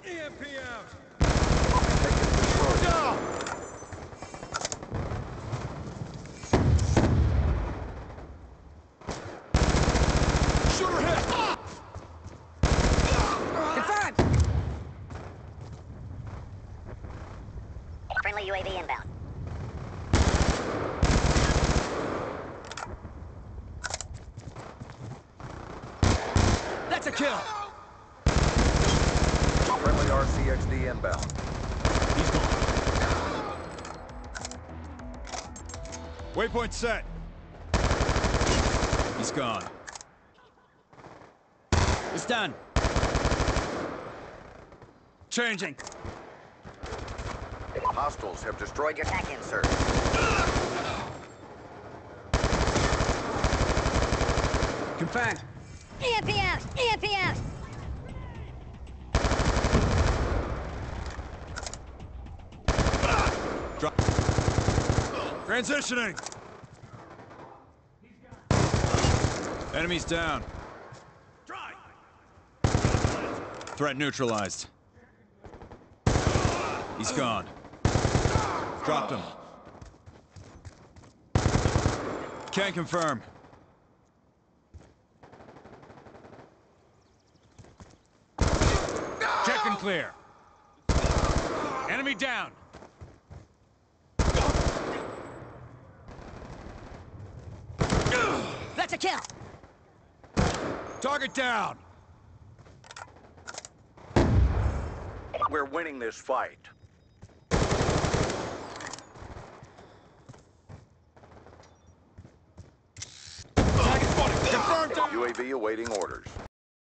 EMP out! Taking control. Down! Shooter hit! Confirmed! Friendly UAV inbound. That's a kill! Friendly RCXD inbound. He's gone. Waypoint set. He's gone. It's done. Changing. Hostiles have destroyed your tac insert. Confirmed. EMP out! EMP out! Drop. Transitioning. Enemies down. Threat neutralized. He's gone. Dropped him. Can't confirm. Check and clear. Enemy down. That's a kill! Target down. We're winning this fight. Target spotted. Confirmed. UAV awaiting orders.